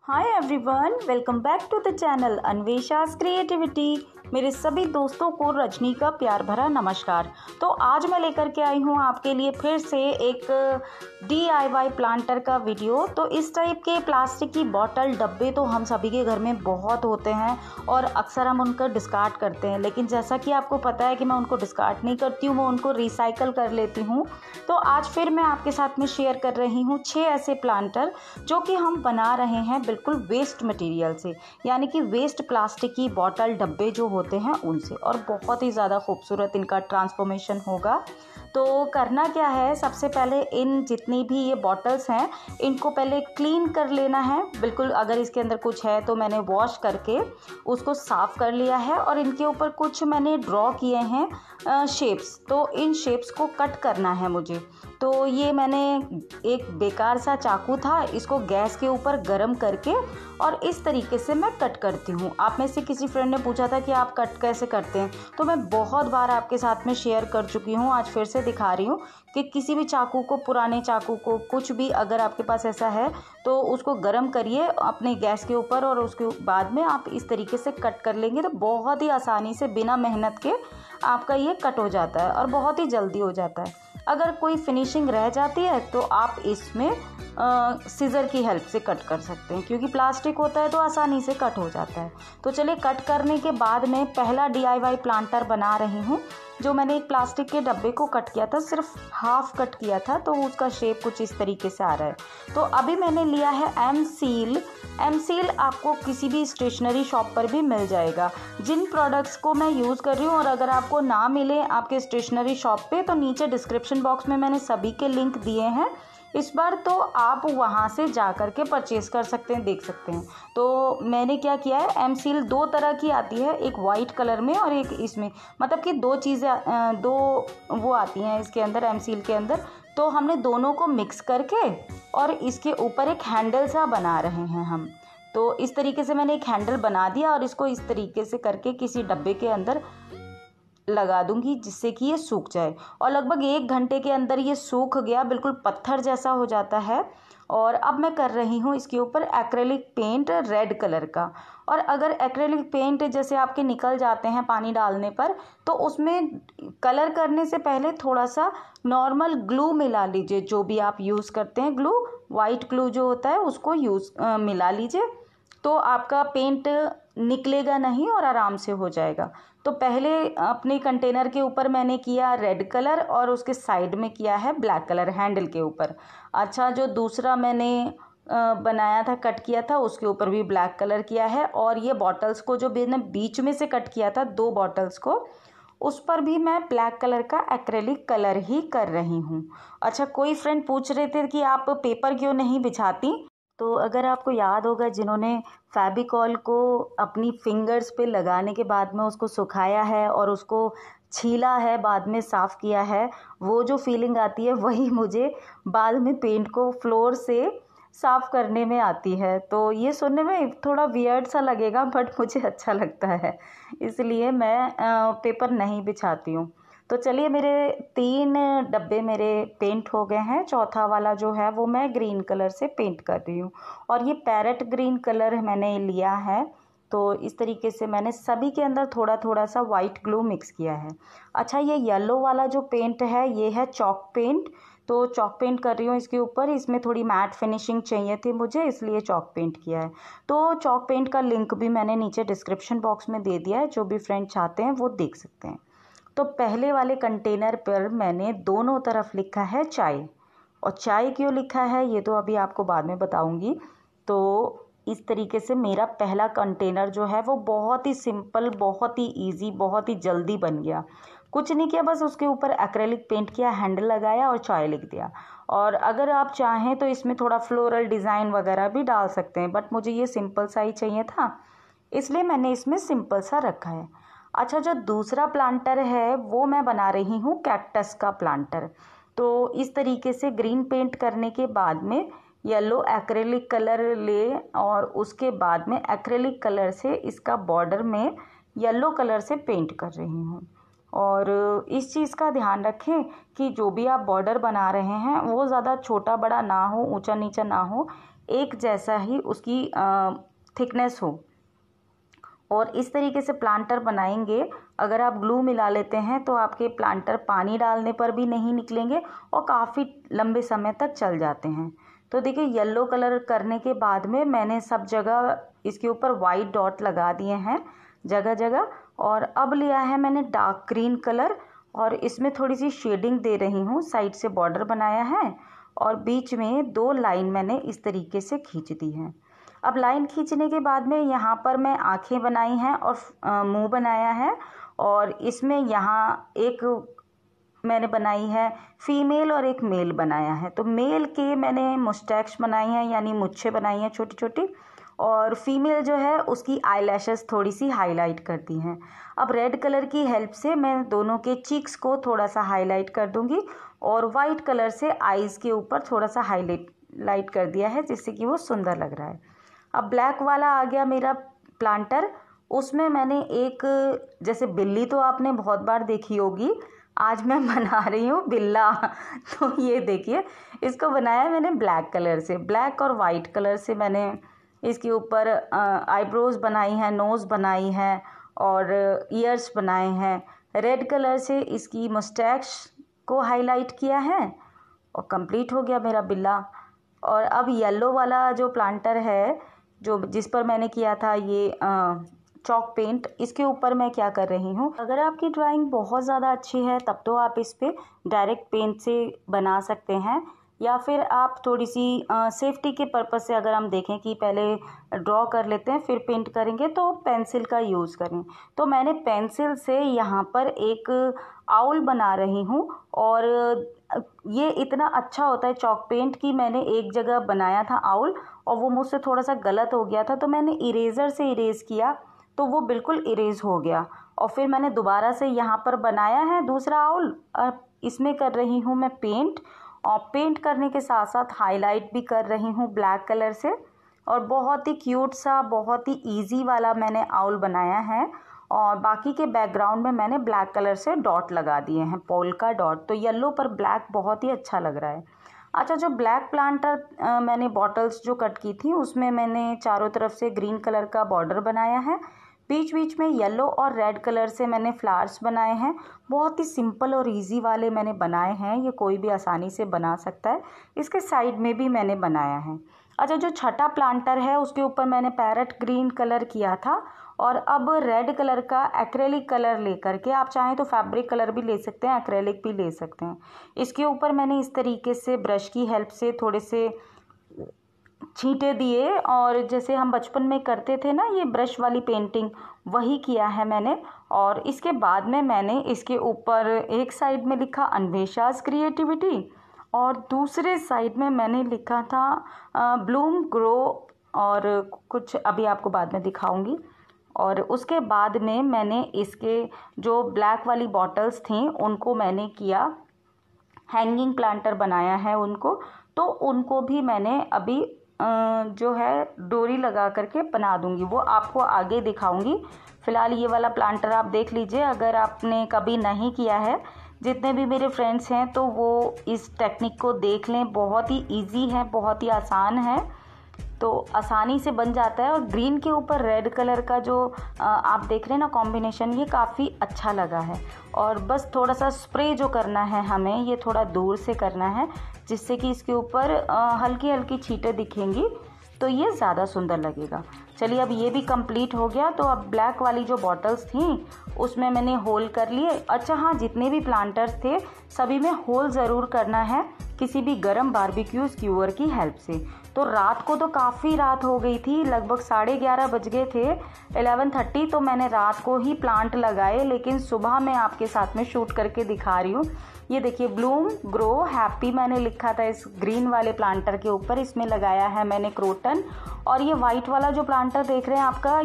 Hi everyone, welcome back to the channel Anvesha's creativity. मेरे सभी दोस्तों को रजनी का प्यार भरा नमस्कार। तो आज मैं लेकर के आई हूँ आपके लिए फिर से एक DIY प्लांटर का वीडियो। तो इस टाइप के प्लास्टिक की बॉटल डब्बे तो हम सभी के घर में बहुत होते हैं और अक्सर हम उनका डिस्कार्ड करते हैं, लेकिन जैसा कि आपको पता है कि मैं उनको डिस्कार्ड नहीं करती हूँ, मैं उनको रिसाइकल कर लेती हूँ। तो आज फिर मैं आपके साथ में शेयर कर रही हूँ 6 ऐसे प्लांटर जो कि हम बना रहे हैं बिल्कुल वेस्ट मटेरियल से, यानी कि वेस्ट प्लास्टिक की बॉटल डब्बे जो होते हैं उनसे, और बहुत ही ज़्यादा खूबसूरत इनका ट्रांसफॉर्मेशन होगा। तो करना क्या है, सबसे पहले इन जितनी भी ये बॉटल्स हैं इनको पहले क्लीन कर लेना है। बिल्कुल अगर इसके अंदर कुछ है तो मैंने वॉश करके उसको साफ़ कर लिया है, और इनके ऊपर कुछ मैंने ड्रॉ किए हैं शेप्स। तो इन शेप्स को कट करना है मुझे। तो ये मैंने एक बेकार सा चाकू था, इसको गैस के ऊपर गरम करके और इस तरीके से मैं कट करती हूँ। आप में से किसी फ्रेंड ने पूछा था कि आप कट कैसे करते हैं, तो मैं बहुत बार आपके साथ में शेयर कर चुकी हूँ, आज फिर से दिखा रही हूँ कि किसी भी चाकू को, पुराने चाकू को, कुछ भी अगर आपके पास ऐसा है तो उसको गरम करिए अपने गैस के ऊपर, और उसके बाद में आप इस तरीके से कट कर लेंगे तो बहुत ही आसानी से बिना मेहनत के आपका ये कट हो जाता है और बहुत ही जल्दी हो जाता है। अगर कोई फिनिशिंग रह जाती है तो आप इसमें सीज़र की हेल्प से कट कर सकते हैं, क्योंकि प्लास्टिक होता है तो आसानी से कट हो जाता है। तो चलिए, कट करने के बाद में पहला DIY प्लांटर बना रही हूँ। जो मैंने एक प्लास्टिक के डब्बे को कट किया था, सिर्फ हाफ कट किया था, तो उसका शेप कुछ इस तरीके से आ रहा है। तो अभी मैंने लिया है एम सील आपको किसी भी स्टेशनरी शॉप पर भी मिल जाएगा। जिन प्रोडक्ट्स को मैं यूज़ कर रही हूँ, और अगर आपको ना मिले आपके स्टेशनरी शॉप पे, तो नीचे डिस्क्रिप्शन बॉक्स में मैंने सभी के लिंक दिए हैं इस बार, तो आप वहाँ से जा कर के परचेज़ कर सकते हैं, देख सकते हैं। तो मैंने क्या किया है, एम सील 2 तरह की आती है, एक वाइट कलर में और एक इसमें, मतलब कि 2 चीज़ें, 2 वो आती हैं इसके अंदर, एम सील के अंदर। तो हमने दोनों को मिक्स करके और इसके ऊपर एक हैंडल सा बना रहे हैं हम। तो इस तरीके से मैंने एक हैंडल बना दिया और इसको इस तरीके से करके किसी डब्बे के अंदर लगा दूंगी, जिससे कि ये सूख जाए। और लगभग 1 घंटे के अंदर ये सूख गया, बिल्कुल पत्थर जैसा हो जाता है। और अब मैं कर रही हूँ इसके ऊपर एक्रेलिक पेंट रेड कलर का। और अगर एक्रेलिक पेंट जैसे आपके निकल जाते हैं पानी डालने पर, तो उसमें कलर करने से पहले थोड़ा सा नॉर्मल ग्लू मिला लीजिए। जो भी आप यूज़ करते हैं ग्लू, वाइट ग्लू जो होता है उसको मिला लीजिए, तो आपका पेंट निकलेगा नहीं और आराम से हो जाएगा। तो पहले अपने कंटेनर के ऊपर मैंने किया रेड कलर और उसके साइड में किया है ब्लैक कलर हैंडल के ऊपर। अच्छा, जो दूसरा मैंने बनाया था, कट किया था, उसके ऊपर भी ब्लैक कलर किया है। और ये बॉटल्स को जो मैंने बीच में से कट किया था 2 बॉटल्स को, उस पर भी मैं ब्लैक कलर का एक्रेलिक कलर ही कर रही हूँ। अच्छा, कोई फ्रेंड पूछ रहे थे कि आप पेपर क्यों नहीं बिछाती। तो अगर आपको याद होगा, जिन्होंने फैबिकॉल को अपनी फिंगर्स पे लगाने के बाद में उसको सुखाया है और उसको छीला है, बाद में साफ़ किया है, वो जो फीलिंग आती है वही मुझे बाद में पेंट को फ्लोर से साफ़ करने में आती है। तो ये सुनने में थोड़ा वियर्ड सा लगेगा, बट मुझे अच्छा लगता है, इसलिए मैं पेपर नहीं बिछाती हूँ। तो चलिए, मेरे 3 डब्बे मेरे पेंट हो गए हैं। चौथा वाला जो है वो मैं ग्रीन कलर से पेंट कर रही हूँ, और ये पैरेट ग्रीन कलर मैंने लिया है। तो इस तरीके से मैंने सभी के अंदर थोड़ा थोड़ा सा वाइट ग्लू मिक्स किया है। अच्छा, ये येलो वाला जो पेंट है ये है चॉक पेंट। तो चॉक पेंट कर रही हूँ इसके ऊपर। इसमें थोड़ी मैट फिनिशिंग चाहिए थी मुझे, इसलिए चॉक पेंट किया है। तो चॉक पेंट का लिंक भी मैंने नीचे डिस्क्रिप्शन बॉक्स में दे दिया है, जो भी फ्रेंड चाहते हैं वो देख सकते हैं। तो पहले वाले कंटेनर पर मैंने दोनों तरफ लिखा है चाय, और चाय क्यों लिखा है ये तो अभी आपको बाद में बताऊंगी। तो इस तरीके से मेरा पहला कंटेनर जो है वो बहुत ही सिंपल, बहुत ही इजी, बहुत ही जल्दी बन गया। कुछ नहीं किया, बस उसके ऊपर एक्रेलिक पेंट किया, हैंडल लगाया और चाय लिख दिया। और अगर आप चाहें तो इसमें थोड़ा फ्लोरल डिज़ाइन वगैरह भी डाल सकते हैं, बट मुझे ये सिंपल सा ही चाहिए था, इसलिए मैंने इसमें सिंपल सा रखा है। अच्छा, जो दूसरा प्लांटर है वो मैं बना रही हूँ कैक्टस का प्लांटर। तो इस तरीके से ग्रीन पेंट करने के बाद में येलो एक्रेलिक कलर ले, और उसके बाद में एक्रेलिक कलर से इसका बॉर्डर में येलो कलर से पेंट कर रही हूँ। और इस चीज़ का ध्यान रखें कि जो भी आप बॉर्डर बना रहे हैं वो ज़्यादा छोटा बड़ा ना हो, ऊंचा नीचा ना हो। एक जैसा ही उसकी थिकनेस हो। और इस तरीके से प्लांटर बनाएंगे। अगर आप ग्लू मिला लेते हैं तो आपके प्लांटर पानी डालने पर भी नहीं निकलेंगे और काफ़ी लंबे समय तक चल जाते हैं। तो देखिए येलो कलर करने के बाद में मैंने सब जगह इसके ऊपर वाइट डॉट लगा दिए हैं जगह जगह। और अब लिया है मैंने डार्क ग्रीन कलर और इसमें थोड़ी सी शेडिंग दे रही हूँ। साइड से बॉर्डर बनाया है और बीच में 2 लाइन मैंने इस तरीके से खींच दी है। अब लाइन खींचने के बाद में यहाँ पर मैं आँखें बनाई हैं और मुंह बनाया है। और इसमें यहाँ एक मैंने बनाई है फीमेल और एक मेल बनाया है। तो मेल के मैंने मुस्टैक्स बनाई हैं, यानी मुच्छें बनाई हैं छोटी छोटी। और फीमेल जो है उसकी आईलैशेस थोड़ी सी हाईलाइट कर दी हैं। अब रेड कलर की हेल्प से मैं दोनों के चीक्स को थोड़ा सा हाईलाइट कर दूंगी और वाइट कलर से आईज़ के ऊपर थोड़ा सा हाईलाइट कर दिया है, जिससे कि वो सुंदर लग रहा है। अब ब्लैक वाला आ गया मेरा प्लांटर। उसमें मैंने एक, जैसे बिल्ली तो आपने बहुत बार देखी होगी, आज मैं बना रही हूँ बिल्ला। तो ये देखिए, इसको बनाया मैंने ब्लैक कलर से, ब्लैक और वाइट कलर से मैंने इसके ऊपर आईब्रोज बनाई हैं, नोज़ बनाई है और ईयर्स बनाए हैं। रेड कलर से इसकी मुस्टैच को हाईलाइट किया है और कंप्लीट हो गया मेरा बिल्ला। और अब येलो वाला जो प्लांटर है, जो जिस पर मैंने किया था ये चॉक पेंट, इसके ऊपर मैं क्या कर रही हूँ, अगर आपकी ड्राइंग बहुत ज़्यादा अच्छी है तब तो आप इस पर डायरेक्ट पेंट से बना सकते हैं, या फिर आप थोड़ी सी सेफ्टी के पर्पज़ से अगर हम देखें कि पहले ड्रॉ कर लेते हैं फिर पेंट करेंगे, तो पेंसिल का यूज़ करें। तो मैंने पेंसिल से यहाँ पर एक आउल बना रही हूँ। और ये इतना अच्छा होता है चॉक पेंट कि मैंने एक जगह बनाया था आउल और वो मुझसे थोड़ा सा गलत हो गया था, तो मैंने इरेज़र से इरेज़ किया तो वो बिल्कुल इरेज़ हो गया। और फिर मैंने दोबारा से यहाँ पर बनाया है दूसरा आउल। इसमें कर रही हूँ मैं पेंट, और पेंट करने के साथ साथ हाईलाइट भी कर रही हूँ ब्लैक कलर से। और बहुत ही क्यूट सा, बहुत ही इजी वाला मैंने आउल बनाया है। और बाकी के बैकग्राउंड में मैंने ब्लैक कलर से डॉट लगा दिए हैं, पोल्का डॉट। तो येलो पर ब्लैक बहुत ही अच्छा लग रहा है। अच्छा, जो ब्लैक प्लांटर मैंने बॉटल्स जो कट की थी उसमें मैंने चारों तरफ से ग्रीन कलर का बॉर्डर बनाया है। बीच बीच में येलो और रेड कलर से मैंने फ्लावर्स बनाए हैं। बहुत ही सिंपल और इजी वाले मैंने बनाए हैं, ये कोई भी आसानी से बना सकता है। इसके साइड में भी मैंने बनाया है। अच्छा, जो छठा प्लांटर है उसके ऊपर मैंने पैरेट ग्रीन कलर किया था। और अब रेड कलर का एक्रेलिक कलर लेकर के, आप चाहें तो फैब्रिक कलर भी ले सकते हैं, एक्रेलिक भी ले सकते हैं। इसके ऊपर मैंने इस तरीके से ब्रश की हेल्प से थोड़े से छींटे दिए, और जैसे हम बचपन में करते थे ना ये ब्रश वाली पेंटिंग, वही किया है मैंने। और इसके बाद में मैंने इसके ऊपर एक साइड में लिखा अन्वेशास क्रिएटिविटी और दूसरे साइड में मैंने लिखा था ब्लूम ग्रो, और कुछ अभी आपको बाद में दिखाऊंगी। और उसके बाद में मैंने इसके जो ब्लैक वाली बॉटल्स थी उनको मैंने किया हैंगिंग प्लांटर बनाया है उनको। तो उनको भी मैंने अभी जो है डोरी लगा करके बना दूंगी, वो आपको आगे दिखाऊंगी। फ़िलहाल ये वाला प्लांटर आप देख लीजिए, अगर आपने कभी नहीं किया है, जितने भी मेरे फ्रेंड्स हैं तो वो इस टेक्निक को देख लें। बहुत ही इजी है, बहुत ही आसान है, तो आसानी से बन जाता है। और ग्रीन के ऊपर रेड कलर का जो आप देख रहे हैं ना कॉम्बिनेशन, ये काफ़ी अच्छा लगा है। और बस थोड़ा सा स्प्रे जो करना है हमें, ये थोड़ा दूर से करना है, जिससे कि इसके ऊपर हल्की हल्की छींटें दिखेंगी, तो ये ज़्यादा सुंदर लगेगा। चलिए, अब ये भी कंप्लीट हो गया। तो अब ब्लैक वाली जो बॉटल्स थी उसमें मैंने होल कर लिए। अच्छा हाँ, जितने भी प्लांटर्स थे सभी में होल ज़रूर करना है किसी भी गर्म बारबेक्यू स्क्यूअर की हेल्प से। तो रात को तो काफ़ी रात हो गई थी, लगभग 11:30 बज गए थे, 11:30। तो मैंने रात को ही प्लांट लगाए, लेकिन सुबह मैं आपके साथ में शूट करके दिखा रही हूँ। ये देखिए, ब्लूम ग्रो हैप्पी मैंने लिखा था इस ग्रीन वाले प्लांटर के ऊपर, इसमें लगाया है मैंने क्रोटन। और ये वाइट वाला जो प्लांटर देख रहे हैं आपका,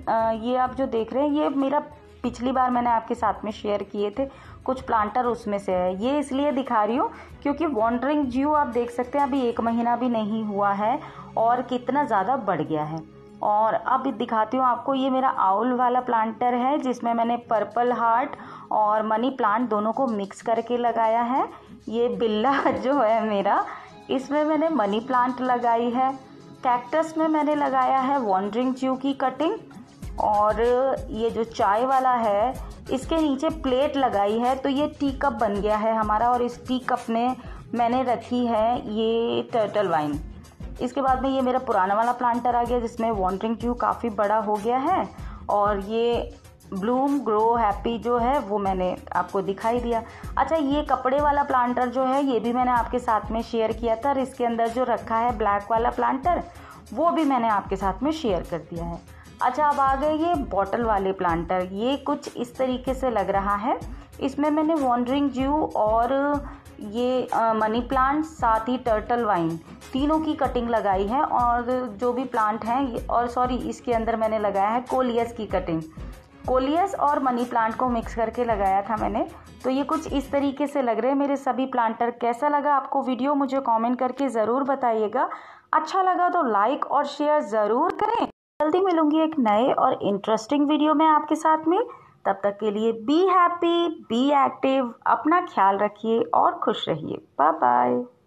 ये आप जो देख रहे हैं, ये मेरा पिछली बार मैंने आपके साथ में शेयर किए थे कुछ प्लांटर, उसमें से है। ये इसलिए दिखा रही हूँ क्योंकि वॉन्डरिंग ज्यू आप देख सकते हैं अभी 1 महीना भी नहीं हुआ है और कितना ज़्यादा बढ़ गया है। और अब दिखाती हूँ आपको, ये मेरा आउल वाला प्लांटर है जिसमें मैंने पर्पल हार्ट और मनी प्लांट दोनों को मिक्स करके लगाया है। ये बिल्ला जो है मेरा, इसमें मैंने मनी प्लांट लगाई है। कैक्टस में मैंने लगाया है वॉन्डरिंग ज्यू की कटिंग, और ये जो चाय वाला है इसके नीचे प्लेट लगाई है, तो ये टी कप बन गया है हमारा। और इस टी कप में मैंने रखी है ये टर्टल वाइन। इसके बाद में ये मेरा पुराना वाला प्लांटर आ गया जिसमें वॉन्डरिंग ज्यू काफ़ी बड़ा हो गया है, और ये ब्लूम ग्रो हैप्पी जो है वो मैंने आपको दिखाई दिया। अच्छा, ये कपड़े वाला प्लांटर जो है ये भी मैंने आपके साथ में शेयर किया था, और इसके अंदर जो रखा है ब्लैक वाला प्लांटर वो भी मैंने आपके साथ में शेयर कर दिया है। अच्छा, अब आ गए ये बॉटल वाले प्लांटर। ये कुछ इस तरीके से लग रहा है। इसमें मैंने वॉन्डरिंग ज्यू और ये मनी प्लांट साथ ही टर्टल वाइन तीनों की कटिंग लगाई है, और जो भी प्लांट हैं और सॉरी इसके अंदर मैंने लगाया है कोलियस की कटिंग। कोलियस और मनी प्लांट को मिक्स करके लगाया था मैंने। तो ये कुछ इस तरीके से लग रहे हैं मेरे सभी प्लांटर। कैसा लगा आपको वीडियो मुझे कमेंट करके ज़रूर बताइएगा। अच्छा लगा तो लाइक और शेयर ज़रूर करें। जल्दी मिलूंगी एक नए और इंटरेस्टिंग वीडियो में आपके साथ में। तब तक के लिए बी हैप्पी, बी एक्टिव, अपना ख्याल रखिए और खुश रहिए। Bye bye.